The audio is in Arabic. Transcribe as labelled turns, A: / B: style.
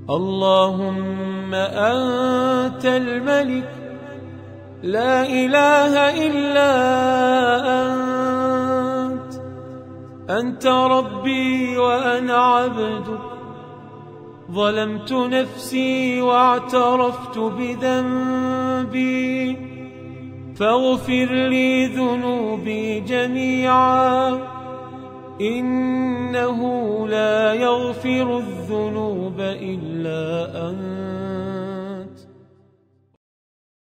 A: اللهم أنت الملك لا إله إلا أنت ربي وأنا عبدك ظلمت نفسي واعترفت بذنبي فاغفر لي ذنوبي جميعا إنه لا يغفر الذنوب إلا أنت